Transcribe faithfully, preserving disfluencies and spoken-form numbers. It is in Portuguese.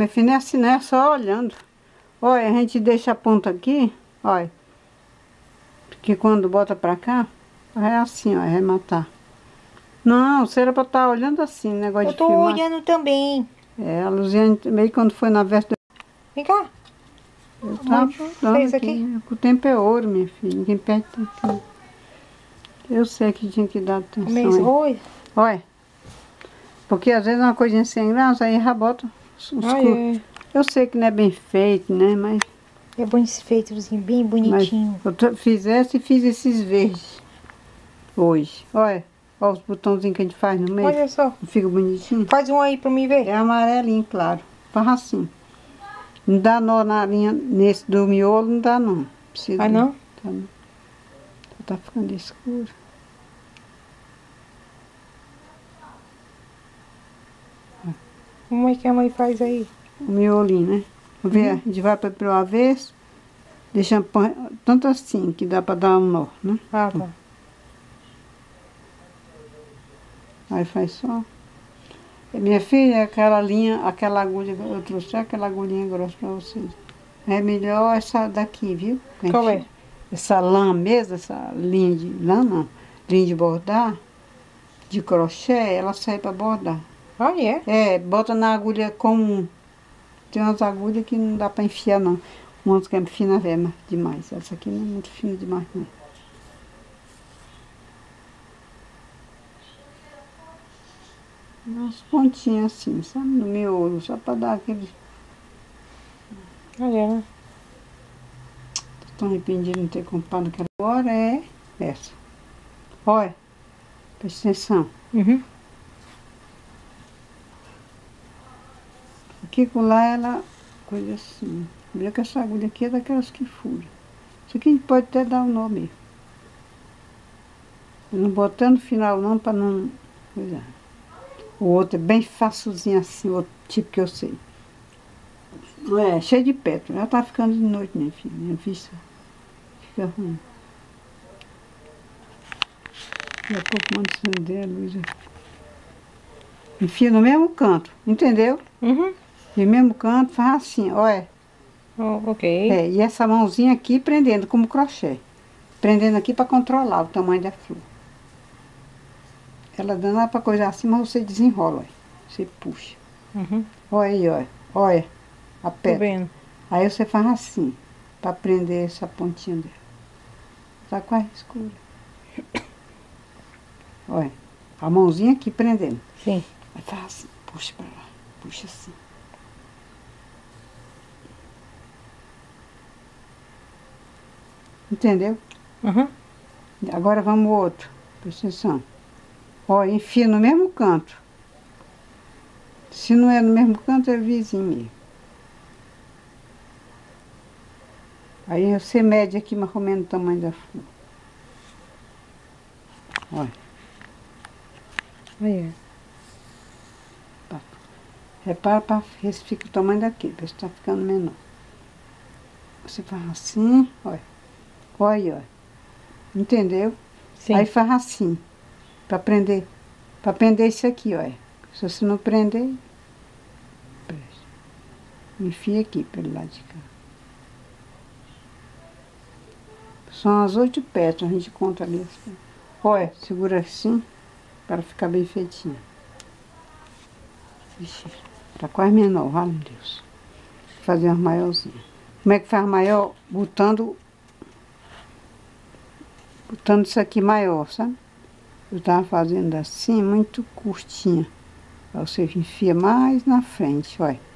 Meu filho, não é assim, não é só olhando. Olha, a gente deixa a ponta aqui, olha. Porque quando bota pra cá, é assim, ó, arrematar. Não, você era pra estar olhando assim, negócio Eu de tô filmar. olhando também. É, a Luziane também, quando foi na véspera... Vem cá. Eu A mãe tava dando fez aqui. aqui. O tempo é ouro, minha filha. Ninguém perde tempo. Eu sei que tinha que dar atenção Começa. aí. Oi. Olha. Porque às vezes uma coisinha sem graça, aí já bota os, os Ai, cur... é. Eu sei que não é bem feito, né? Mas, É bom esse feitozinho, bem mas bonitinho. eu tô- fiz essa e fiz esses verdes hoje. Olha. Olha os botãozinhos que a gente faz no meio. Olha só. Não fica bonitinho? Faz um aí pra mim ver. É amarelinho, claro. Faz assim. Não dá nó na linha, nesse do miolo, não dá não. Precisa, Ah, não? Tá, não. Tá ficando escuro. Como é que a mãe faz aí? O miolinho, né? Vamos ver, a gente vai para pro avesso. Deixa pôr- tanto assim que dá para dar um nó, né? Ah, tá. Aí faz só. E minha filha, aquela linha, aquela agulha, eu trouxe aquela agulhinha grossa para vocês. É melhor essa daqui, viu? Qual é? Essa lã mesmo, essa linha de lã, não. Linha de bordar, de crochê, ela sai para bordar. Ah, é? É, bota na agulha comum. Tem umas agulhas que não dá para enfiar, não. Umas que é fina mesmo, demais. Essa aqui não é muito fina demais, não. Umas pontinhas assim, sabe? No miolo, só para dar aquele... Olha, né? Tô tão arrependido de não ter comprado aquela. Agora é essa. Olha, presta atenção. Uhum. Aqui com lá ela, coisa assim. Vê que essa agulha aqui é daquelas que furam. Isso aqui a gente pode até dar o nome. Eu não botando no final não, para não... Coisa. O outro é bem facilzinho assim, o outro tipo que eu sei. É, cheio de pétala. Ela tá ficando de noite, minha filha. Minha vista fica ruim. Daqui a pouco manda acender a luz. Enfia no mesmo canto, entendeu? Uhum. No mesmo canto, faz assim, olha. Oh, ok. É, e essa mãozinha aqui prendendo como crochê. Prendendo aqui para controlar o tamanho da flor. Ela dando para coisa assim, mas você desenrola, olha. Você puxa. Uhum. Olha aí, olha. Olha. A Tô pétala. vendo. Aí você faz assim, para prender essa pontinha dela. Tá quase escura. Olha. A mãozinha aqui prendendo. Sim. Aí faz assim, puxa para lá. Puxa assim. Entendeu? Uhum. Agora vamos ao outro. Presta atenção. Ó, enfia no mesmo canto. Se não é no mesmo canto, é vizinho mesmo. Aí você mede aqui mais ou menos o tamanho da flor. Olha. Aí, Tá. Repara para ver se fica o tamanho daqui, ver se tá ficando menor. Você faz assim, olha. Olha, olha. Entendeu? sim. Aí faz assim, para prender, para prender isso aqui, olha. Se você não prender, presta. Enfia aqui pelo lado de cá. São as oito pétalas, a gente conta ali. Olha, segura assim, para ficar bem feitinha. Ixi, tá quase menor, vale Deus. Vou fazer umas maiorzinhas. Como é que faz maior? Botando, botando isso aqui maior, sabe? Eu tava fazendo assim, muito curtinha. Aí você enfia mais na frente, olha.